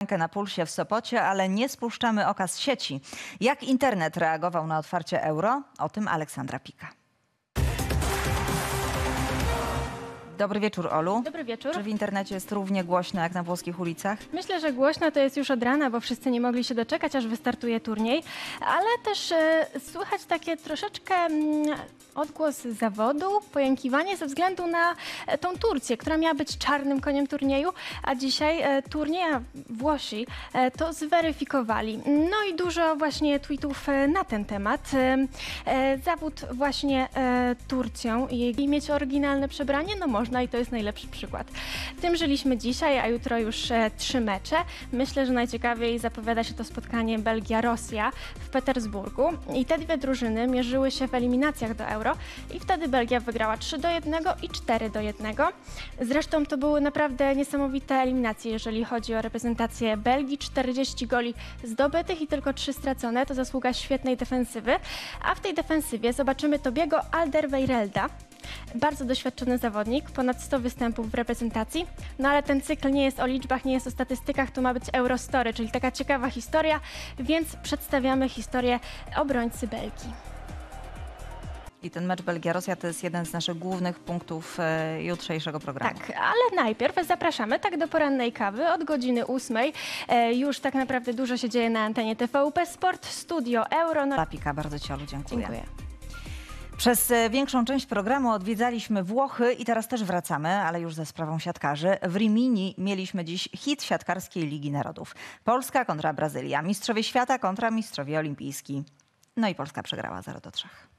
Na pulsie w Sopocie, ale nie spuszczamy oka z sieci. Jak internet reagował na otwarcie euro? O tym Aleksandra Pika. Dobry wieczór, Olu. Dobry wieczór. Czy w internecie jest równie głośno jak na włoskich ulicach? Myślę, że głośno to jest już od rana, bo wszyscy nie mogli się doczekać, aż wystartuje turniej, ale też słychać takie troszeczkę odgłos zawodu, pojękiwanie ze względu na tą Turcję, która miała być czarnym koniem turnieju, a dzisiaj turniej, a Włosi to zweryfikowali. No i dużo właśnie tweetów na ten temat. Zawód właśnie Turcją i mieć oryginalne przebranie, no można i to jest najlepszy przykład. Tym żyliśmy dzisiaj, a jutro już 3 mecze. Myślę, że najciekawiej zapowiada się to spotkanie Belgia-Rosja w Petersburgu i te dwie drużyny mierzyły się w eliminacjach do Euro i wtedy Belgia wygrała 3-1 i 4-1. Zresztą to były naprawdę niesamowite eliminacje, jeżeli chodzi o reprezentację Belgii. 40 goli zdobytych i tylko 3 stracone. To zasługa świetnej defensywy. A w tej defensywie zobaczymy Tobiego Alderweirelda. Bardzo doświadczony zawodnik, ponad 100 występów w reprezentacji. No ale ten cykl nie jest o liczbach, nie jest o statystykach, to ma być Eurostory, czyli taka ciekawa historia, więc przedstawiamy historię obrońcy Belgii. I ten mecz Belgia-Rosja to jest jeden z naszych głównych punktów jutrzejszego programu. Tak, ale najpierw zapraszamy tak do porannej kawy od godziny 8. Już tak naprawdę dużo się dzieje na antenie TVP Sport, Studio Euro. No... Pika, bardzo Ci, Olu, dziękuję. Dziękuję. Przez większą część programu odwiedzaliśmy Włochy i teraz też wracamy, ale już ze sprawą siatkarzy. W Rimini mieliśmy dziś hit siatkarskiej Ligi Narodów. Polska kontra Brazylia, mistrzowie świata kontra mistrzowie olimpijski. No i Polska przegrała 0-3.